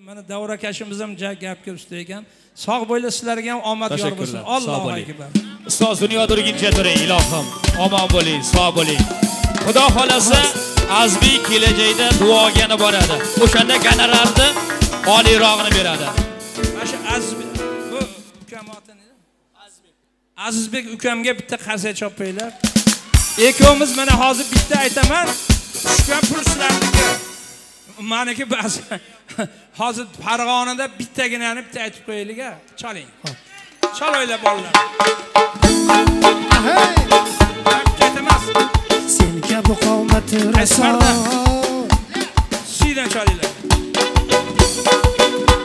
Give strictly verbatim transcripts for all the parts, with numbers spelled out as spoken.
Mana Davra akashimiz ham gapga usta ekan. Sog' bo'yla sizlarga ham omad yor bo'lsin. Allohu akbar. Ustoz dunyo turguncha turing ilohim. Omon bo'ling, sog' bo'ling. Xudo xolasa Azbi kelajakda duogani boradi. O'shanda gonorarni oliyrog'ini beradi. Mana shu Azbi bu ukam oti nima? Azbek. Azizbek ukamga bitta qasida chopinglar. Ikkovimiz mana hozir bitta aytaman. Tushgan pul sizlarniki. Meniki bas. Hozir Farg'onada bittaginani bitta aytib qo'yaylik-a. Choling. Chol o'ylab bolalar. Hey! Ketamas. Sen kabi qomat raso. Siydan cholinglar.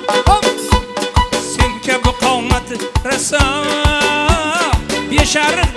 Sen kabi qomat raso. Besharq